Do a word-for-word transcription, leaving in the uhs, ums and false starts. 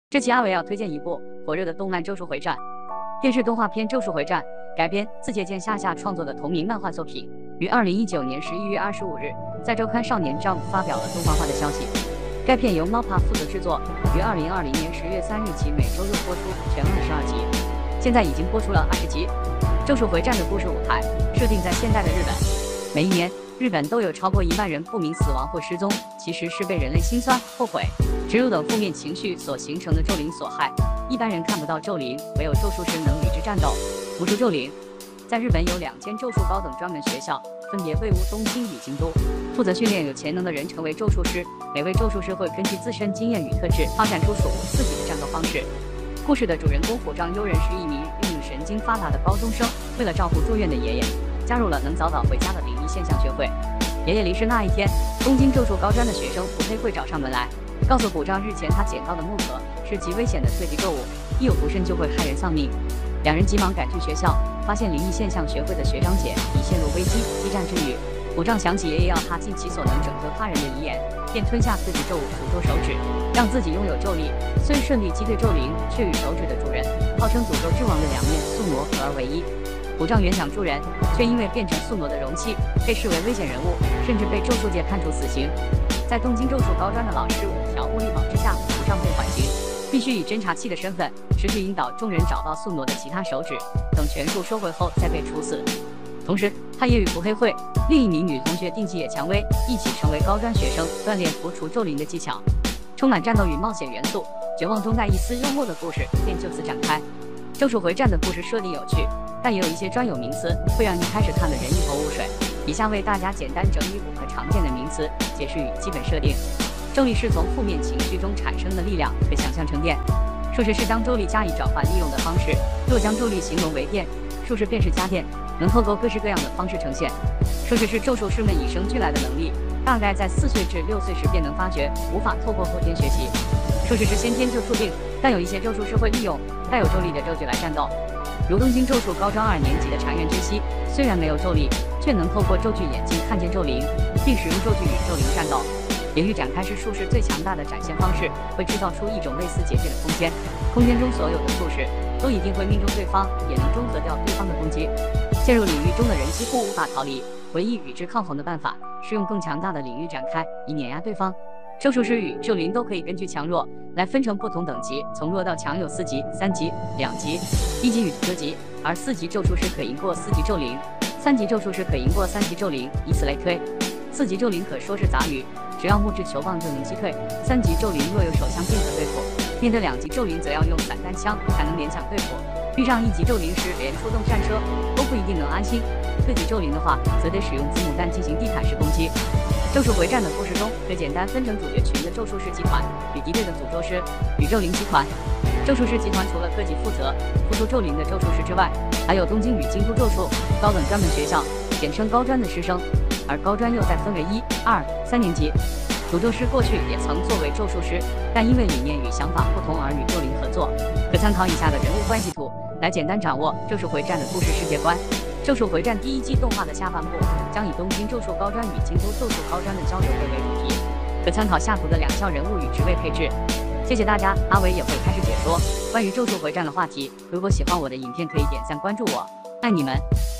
这期阿伟要推荐一部火热的动漫《咒术回战》。电视动画片《咒术回战》改编自芥见下下创作的同名漫画作品，于二零一九年十一月二十五日在周刊少年 Jump 发表了动画化的消息。该片由 MAPPA 负责制作，于二零二零年十月三日起每周六播出，全二十二集，现在已经播出了二十集。《咒术回战》的故事舞台设定在现代的日本，每一年日本都有超过一万人不明死亡或失踪，其实是被人类心酸、后悔、耻辱等负面情绪所形成的咒灵所害。一般人看不到咒灵，唯有咒术师能与之战斗，捕捉咒灵。在日本有两间咒术高等专门学校，分别位于东京与京都，负责训练有潜能的人成为咒术师。每位咒术师会根据自身经验与特质，发展出属自己的战斗方式。故事的主人公虎杖悠仁是一名运用神经发达的高中生，为了照顾住院的爷爷，加入了能早早回家的灵异现象学会。爷爷离世那一天，东京咒术高专的学生福黑会找上门来，告诉虎杖日前他捡到的木盒是极危险的最极咒物，一有不慎就会害人丧命。两人急忙赶去学校，发现灵异现象学会的学长姐已陷入危机，激战之余，虎杖想起爷爷要他尽其所能拯救他人的遗言，便吞下自己咒物诅咒手指，让自己拥有咒力。虽顺利击退咒灵，却与手指的主人号称诅咒之王的两面宿傩合而为一。虎杖原想助人，却因为变成宿傩的容器，被视为危险人物，甚至被咒术界判处死刑。在东京咒术高专的老师五条悟力宝之下，虎杖被缓刑，必须以侦察器的身份持续引导众人找到宿傩的其他手指，等全数收回后再被处死。同时，他也与福黑会另一名女同学定纪野蔷薇一起成为高专学生，锻炼除除咒灵的技巧。充满战斗与冒险元素，绝望中带一丝幽默的故事便就此展开。咒术回战的故事设定有趣，但也有一些专有名词会让一开始看的人一头雾水。以下为大家简单整理五个常见的名词，解释与基本设定。咒力是从负面情绪中产生的力量，可想象成电。术士是将咒力加以转换利用的方式，若将咒力形容为电，术士便是加电，能透过各式各样的方式呈现。术士是咒术师们与生俱来的能力，大概在四岁至六岁时便能发觉，无法透过后天学习。术士是先天就注定，但有一些咒术师会利用带有咒力的咒具来战斗。如东京咒术高专二年级的禅院之息，虽然没有咒力，却能透过咒具眼睛看见咒灵，并使用咒具与咒灵战斗。领域展开是术士最强大的展现方式，会制造出一种类似结界的空间，空间中所有的术士都一定会命中对方，也能中和掉对方的攻击。陷入领域中的人几乎无法逃离，唯一与之抗衡的办法是用更强大的领域展开，以碾压对方。咒术师与咒灵都可以根据强弱来分成不同等级，从弱到强有四级、三级、两级、一级与多级，而四级咒术师可赢过四级咒灵，三级咒术师可赢过三级咒灵，以此类推。四级咒灵可说是杂鱼，只要木质球棒就能击退；三级咒灵若有手枪便可对付，面对两级咒灵则要用散弹枪才能勉强对付。遇上一级咒灵时，连出动战车都不一定能安心。四级咒灵的话，则得使用子母弹进行地毯式攻击。咒术回战的故事中，可简单分成主角群的咒术师集团与敌对的诅咒师宇宙灵集团。咒术师集团除了各级负责付出咒灵的咒术师之外，还有东京与京都咒术高等专门学校，简称高专的师生，而高专又再分为一、二、三年级。诅咒师过去也曾作为咒术师，但因为理念与想法不同而与咒灵合作。可参考以下的人物关系图来简单掌握咒术回战的故事世界观。咒术回战第一季动画的下半部将以东京咒术高专与京都咒术高专的交流会为主题，可参考下图的两校人物与职位配置。谢谢大家，阿伟也会开始解说关于咒术回战的话题。如果喜欢我的影片，可以点赞关注我，爱你们。